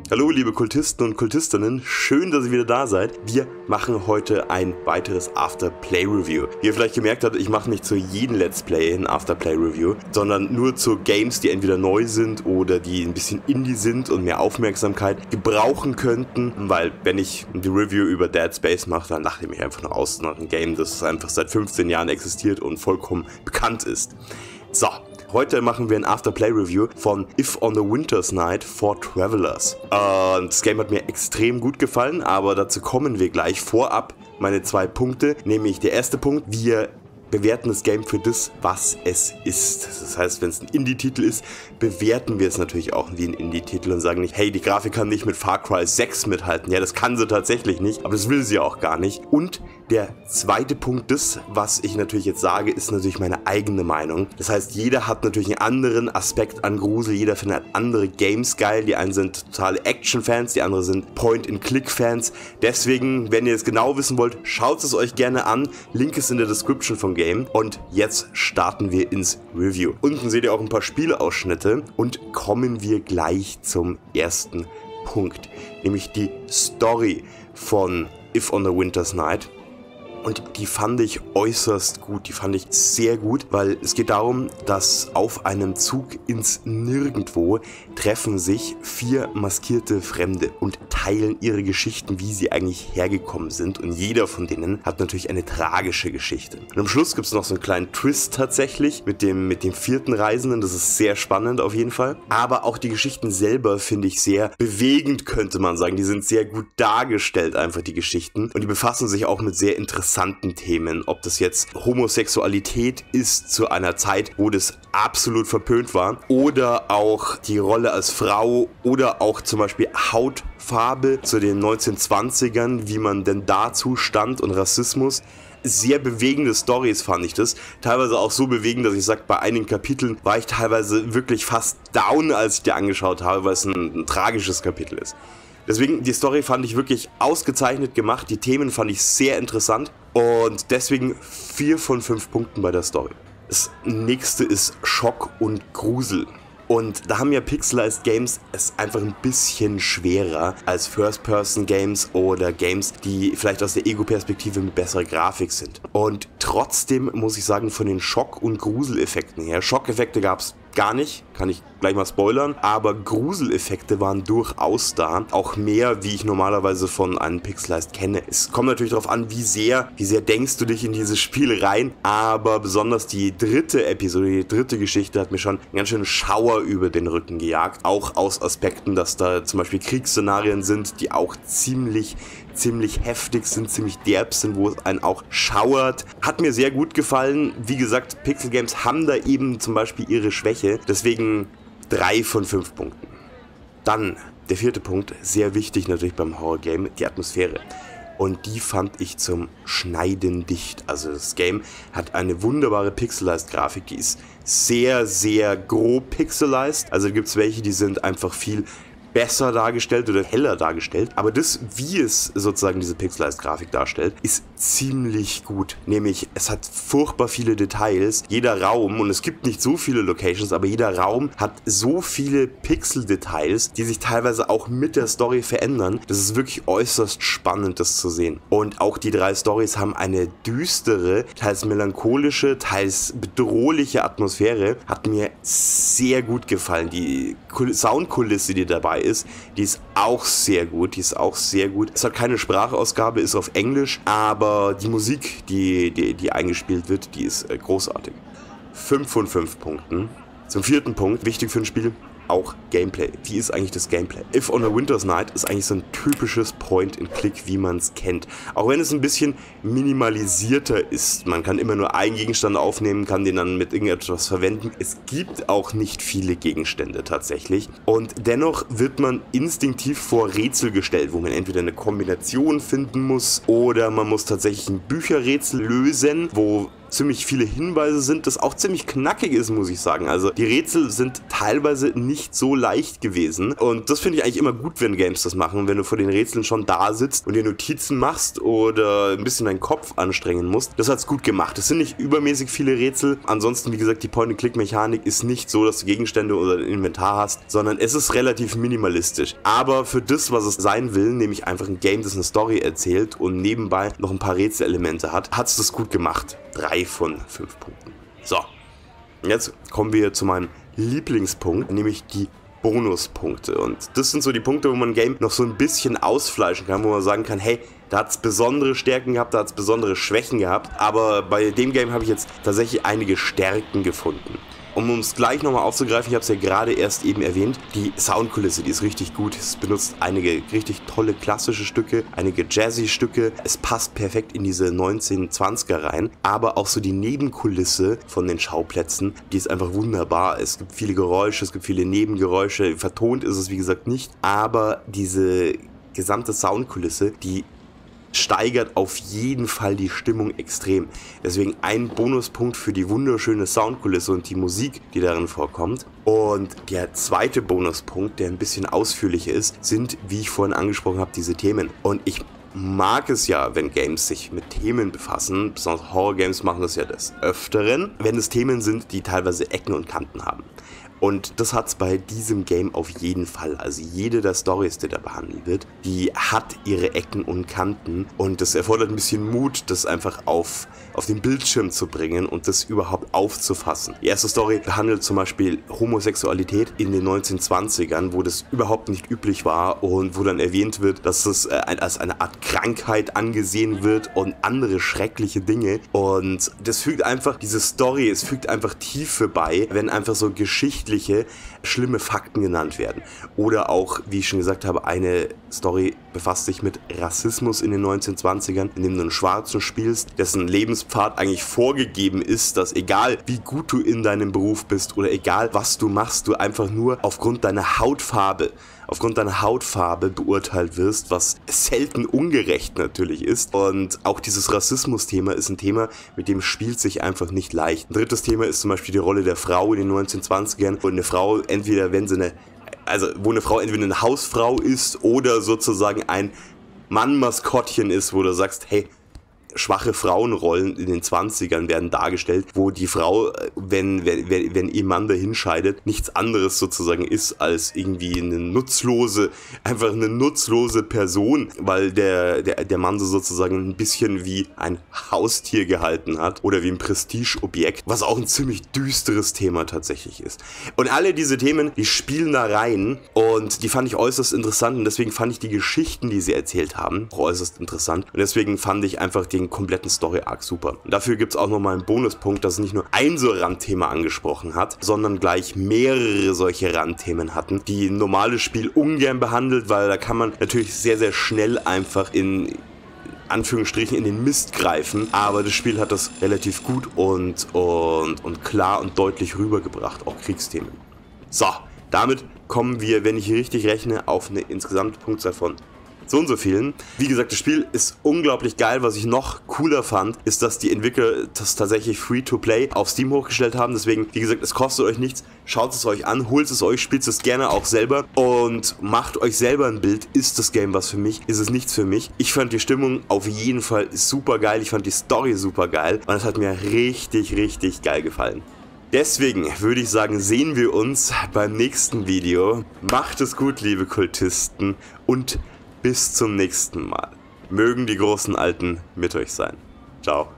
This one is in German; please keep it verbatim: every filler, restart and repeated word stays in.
Hallo liebe Kultisten und Kultistinnen, schön, dass ihr wieder da seid. Wir machen heute ein weiteres Afterplay-Review. Wie ihr vielleicht gemerkt habt, ich mache nicht zu jedem Let's Play ein Afterplay-Review, sondern nur zu Games, die entweder neu sind oder die ein bisschen Indie sind und mehr Aufmerksamkeit gebrauchen könnten, weil wenn ich die Review über Dead Space mache, dann lache ich mich einfach nur aus nach einem Game, das einfach seit fünfzehn Jahren existiert und vollkommen bekannt ist. So. Heute machen wir ein Afterplay-Review von If on a Winter's Night for Travelers. Und das Game hat mir extrem gut gefallen, aber dazu kommen wir gleich. Vorab meine zwei Punkte, nämlich der erste Punkt, wir bewerten das Game für das, was es ist. Das heißt, wenn es ein Indie-Titel ist, bewerten wir es natürlich auch wie ein Indie-Titel und sagen nicht, hey, die Grafik kann nicht mit Far Cry sechs mithalten. Ja, das kann sie tatsächlich nicht, aber das will sie auch gar nicht. Und der zweite Punkt, das, was ich natürlich jetzt sage, ist natürlich meine eigene Meinung. Das heißt, jeder hat natürlich einen anderen Aspekt an Grusel, jeder findet andere Games geil. Die einen sind totale Action-Fans, die anderen sind Point-and-Click-Fans. Deswegen, wenn ihr es genau wissen wollt, schaut es euch gerne an. Link ist in der Description vom Game. Und jetzt starten wir ins Review. Unten seht ihr auch ein paar Spieleausschnitte und kommen wir gleich zum ersten Punkt, nämlich die Story von If on a Winter's Night. Und die fand ich äußerst gut, die fand ich sehr gut, weil es geht darum, dass auf einem Zug ins Nirgendwo treffen sich vier maskierte Fremde und teilen ihre Geschichten, wie sie eigentlich hergekommen sind. Und jeder von denen hat natürlich eine tragische Geschichte. Und am Schluss gibt es noch so einen kleinen Twist tatsächlich mit dem, mit dem vierten Reisenden, das ist sehr spannend auf jeden Fall. Aber auch die Geschichten selber finde ich sehr bewegend, könnte man sagen. Die sind sehr gut dargestellt, einfach die Geschichten. Und die befassen sich auch mit sehr interessanten Themen, ob das jetzt Homosexualität ist zu einer Zeit, wo das absolut verpönt war, oder auch die Rolle als Frau oder auch zum Beispiel Hautfarbe zu den neunzehnhundertzwanzigern, wie man denn dazu stand und Rassismus. Sehr bewegende Storys fand ich das. Teilweise auch so bewegend, dass ich sage, bei einigen Kapiteln war ich teilweise wirklich fast down, als ich die angeschaut habe, weil es ein, ein tragisches Kapitel ist. Deswegen, die Story fand ich wirklich ausgezeichnet gemacht, die Themen fand ich sehr interessant und deswegen vier von fünf Punkten bei der Story. Das nächste ist Schock und Grusel. Und da haben ja Pixelized Games es einfach ein bisschen schwerer als First-Person-Games oder Games, die vielleicht aus der Ego-Perspektive mit besserer Grafik sind. Und trotzdem muss ich sagen, von den Schock- und Gruseleffekten her, Schockeffekte gab es gar nicht, kann ich gleich mal spoilern, aber Gruseleffekte waren durchaus da, auch mehr, wie ich normalerweise von einem Pixelized kenne. Es kommt natürlich darauf an, wie sehr, wie sehr denkst du dich in dieses Spiel rein, aber besonders die dritte Episode, die dritte Geschichte hat mir schon einen ganz schönen Schauer über den Rücken gejagt, auch aus Aspekten, dass da zum Beispiel Kriegsszenarien sind, die auch ziemlich ziemlich heftig sind, ziemlich derb sind, wo es einen auch schauert. Hat mir sehr gut gefallen. Wie gesagt, Pixel Games haben da eben zum Beispiel ihre Schwäche. Deswegen drei von fünf Punkten. Dann der vierte Punkt, sehr wichtig natürlich beim Horror-Game, die Atmosphäre. Und die fand ich zum Schneiden dicht. Also das Game hat eine wunderbare Pixelized-Grafik, die ist sehr, sehr grob pixelized. Also gibt es welche, die sind einfach viel besser dargestellt oder heller dargestellt, aber das, wie es sozusagen diese Pixelized-Grafik darstellt, ist ziemlich gut. Nämlich, es hat furchtbar viele Details. Jeder Raum, und es gibt nicht so viele Locations, aber jeder Raum hat so viele Pixel-Details, die sich teilweise auch mit der Story verändern. Das ist wirklich äußerst spannend, das zu sehen. Und auch die drei Storys haben eine düstere, teils melancholische, teils bedrohliche Atmosphäre. Hat mir sehr gut gefallen. Die Soundkulisse, die dabei ist, die ist auch sehr gut, die ist auch sehr gut. Es hat keine Sprachausgabe, ist auf Englisch, aber die Musik, die, die, die eingespielt wird, die ist großartig. fünf von fünf Punkten. Zum vierten Punkt, wichtig für ein Spiel, auch Gameplay. Wie ist eigentlich das Gameplay? If on a Winter's Night ist eigentlich so ein typisches Point-and-Click, wie man es kennt. Auch wenn es ein bisschen minimalisierter ist. Man kann immer nur einen Gegenstand aufnehmen, kann den dann mit irgendetwas verwenden. Es gibt auch nicht viele Gegenstände tatsächlich. Und dennoch wird man instinktiv vor Rätsel gestellt, wo man entweder eine Kombination finden muss oder man muss tatsächlich ein Bücherrätsel lösen, wo ziemlich viele Hinweise sind, das auch ziemlich knackig ist, muss ich sagen. Also die Rätsel sind teilweise nicht so leicht gewesen und das finde ich eigentlich immer gut, wenn Games das machen, wenn du vor den Rätseln schon da sitzt und dir Notizen machst oder ein bisschen deinen Kopf anstrengen musst. Das hat's gut gemacht. Es sind nicht übermäßig viele Rätsel. Ansonsten, wie gesagt, die Point-and-Click-Mechanik ist nicht so, dass du Gegenstände oder ein Inventar hast, sondern es ist relativ minimalistisch. Aber für das, was es sein will, nämlich einfach ein Game, das eine Story erzählt und nebenbei noch ein paar Rätselelemente hat, hat's das gut gemacht. Drei von fünf Punkten. So, jetzt kommen wir zu meinem Lieblingspunkt, nämlich die Bonuspunkte. Und das sind so die Punkte, wo man ein Game noch so ein bisschen ausfleischen kann, wo man sagen kann, hey, da hat es besondere Stärken gehabt, da hat es besondere Schwächen gehabt. Aber bei dem Game habe ich jetzt tatsächlich einige Stärken gefunden. Um es gleich nochmal aufzugreifen, ich habe es ja gerade erst eben erwähnt, die Soundkulisse, die ist richtig gut. Es benutzt einige richtig tolle klassische Stücke, einige Jazzy-Stücke. Es passt perfekt in diese neunzehnhundertzwanziger rein. Aber auch so die Nebenkulisse von den Schauplätzen, die ist einfach wunderbar. Es gibt viele Geräusche, es gibt viele Nebengeräusche. Vertont ist es wie gesagt nicht. Aber diese gesamte Soundkulisse, die steigert auf jeden Fall die Stimmung extrem. Deswegen ein Bonuspunkt für die wunderschöne Soundkulisse und die Musik, die darin vorkommt. Und der zweite Bonuspunkt, der ein bisschen ausführlicher ist, sind, wie ich vorhin angesprochen habe, diese Themen. Und ich mag es ja, wenn Games sich mit Themen befassen, besonders Horror-Games machen das ja des Öfteren, wenn es Themen sind, die teilweise Ecken und Kanten haben. Und das hat es bei diesem Game auf jeden Fall. Also jede der Storys, die da behandelt wird, die hat ihre Ecken und Kanten. Und das erfordert ein bisschen Mut, das einfach auf, auf den Bildschirm zu bringen und das überhaupt aufzufassen. Die erste Story behandelt zum Beispiel Homosexualität in den neunzehnhundertzwanzigern, wo das überhaupt nicht üblich war und wo dann erwähnt wird, dass das äh, als eine Art Krankheit angesehen wird und andere schreckliche Dinge. Und das fügt einfach, diese Story, es fügt einfach Tiefe bei, wenn einfach so Geschichten schlimme Fakten genannt werden. Oder auch, wie ich schon gesagt habe, eine Story befasst sich mit Rassismus in den neunzehnhundertzwanzigern, indem du einen Schwarzen spielst, dessen Lebenspfad eigentlich vorgegeben ist, dass egal wie gut du in deinem Beruf bist oder egal was du machst, du einfach nur aufgrund deiner Hautfarbe aufgrund deiner Hautfarbe beurteilt wirst, was selten ungerecht natürlich ist. Und auch dieses Rassismus-Thema ist ein Thema, mit dem spielt sich einfach nicht leicht. Ein drittes Thema ist zum Beispiel die Rolle der Frau in den neunzehnhundertzwanzigern, wo eine Frau entweder, wenn sie eine, also wo eine Frau entweder eine Hausfrau ist oder sozusagen ein Mann-Maskottchen ist, wo du sagst, hey, schwache Frauenrollen in den zwanzigern werden dargestellt, wo die Frau, wenn, wenn, wenn ihr Mann dahin scheidet, nichts anderes sozusagen ist als irgendwie eine nutzlose, einfach eine nutzlose Person, weil der, der, der Mann so sozusagen ein bisschen wie ein Haustier gehalten hat oder wie ein Prestigeobjekt, was auch ein ziemlich düsteres Thema tatsächlich ist. Und alle diese Themen, die spielen da rein und die fand ich äußerst interessant und deswegen fand ich die Geschichten, die sie erzählt haben, auch äußerst interessant und deswegen fand ich einfach den kompletten Story-Arc super. Und dafür gibt es auch nochmal einen Bonuspunkt, dass es nicht nur ein so Randthema angesprochen hat, sondern gleich mehrere solche Randthemen hatten, die ein normales Spiel ungern behandelt, weil da kann man natürlich sehr, sehr schnell einfach in Anführungsstrichen in den Mist greifen, aber das Spiel hat das relativ gut und, und, und klar und deutlich rübergebracht, auch Kriegsthemen. So, damit kommen wir, wenn ich richtig rechne, auf eine insgesamte Punktzahl von so und so vielen. Wie gesagt, das Spiel ist unglaublich geil. Was ich noch cooler fand, ist, dass die Entwickler das tatsächlich Free-to-Play auf Steam hochgestellt haben. Deswegen, wie gesagt, es kostet euch nichts. Schaut es euch an, holt es euch, spielt es gerne auch selber und macht euch selber ein Bild. Ist das Game was für mich? Ist es nichts für mich? Ich fand die Stimmung auf jeden Fall super geil. Ich fand die Story super geil und es hat mir richtig, richtig geil gefallen. Deswegen würde ich sagen, sehen wir uns beim nächsten Video. Macht es gut, liebe Kultisten, und bis zum nächsten Mal. Mögen die großen Alten mit euch sein. Ciao.